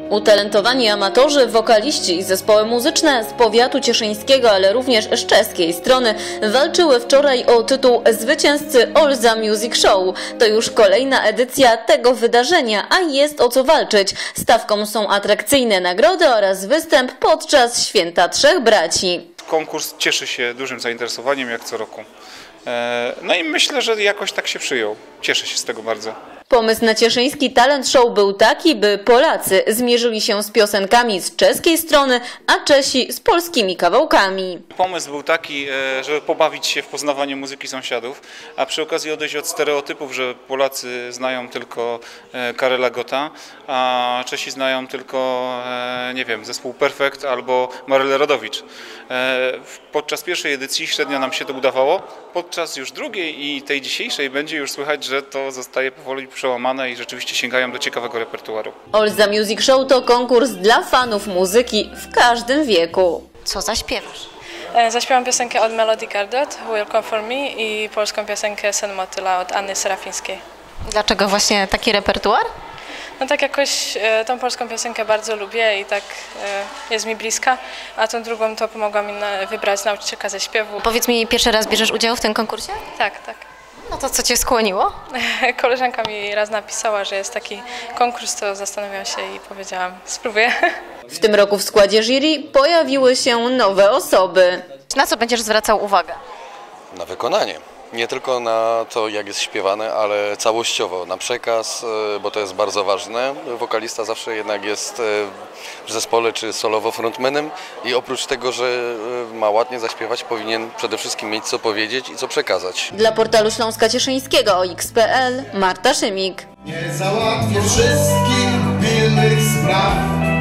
Utalentowani amatorzy, wokaliści i zespoły muzyczne z powiatu cieszyńskiego, ale również z czeskiej strony walczyły wczoraj o tytuł zwycięzcy Olza Music Show. To już kolejna edycja tego wydarzenia, a jest o co walczyć. Stawką są atrakcyjne nagrody oraz występ podczas Święta Trzech Braci. Konkurs cieszy się dużym zainteresowaniem jak co roku. No i myślę, że jakoś tak się przyjął. Cieszę się z tego bardzo. Pomysł na cieszyński talent show był taki, by Polacy zmierzyli się z piosenkami z czeskiej strony, a Czesi z polskimi kawałkami. Pomysł był taki, żeby pobawić się w poznawanie muzyki sąsiadów, a przy okazji odejść od stereotypów, że Polacy znają tylko Karela Gotta, a Czesi znają tylko, nie wiem, zespół Perfekt albo Marylę Rodowicz. Podczas pierwszej edycji średnio nam się to udawało, podczas już drugiej i tej dzisiejszej będzie już słychać, że to zostaje powoli przełamane i rzeczywiście sięgają do ciekawego repertuaru. Olza Music Show to konkurs dla fanów muzyki w każdym wieku. Co zaśpiewasz? Zaśpiewam piosenkę od Melody Gardot, Will Come For Me i polską piosenkę Sen Motyla od Anny Serafińskiej. Dlaczego właśnie taki repertuar? No tak jakoś tą polską piosenkę bardzo lubię i tak jest mi bliska, a tą drugą to pomogła mi wybrać nauczycielka ze śpiewu. Powiedz mi, pierwszy raz bierzesz udział w tym konkursie? Tak, tak. No to co cię skłoniło? Koleżanka mi raz napisała, że jest taki konkurs, to zastanawiałam się i powiedziałam, spróbuję. W tym roku w składzie jury pojawiły się nowe osoby. Na co będziesz zwracał uwagę? Na wykonanie. Nie tylko na to, jak jest śpiewane, ale całościowo, na przekaz, bo to jest bardzo ważne. Wokalista zawsze jednak jest w zespole czy solowo frontmanem i oprócz tego, że ma ładnie zaśpiewać, powinien przede wszystkim mieć co powiedzieć i co przekazać. Dla portalu Śląska Cieszyńskiego OX.pl Marta Szymik. Nie załatwię wszystkich pilnych spraw.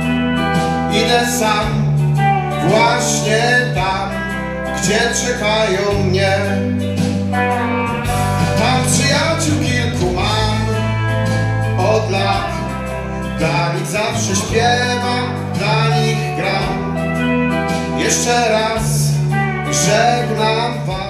Idę sam właśnie tam, gdzie czekają mnie. Tam przyjaciół kilku mam od lat. Dla nich zawsze śpiewam, dla nich gram. Jeszcze raz żegnam was.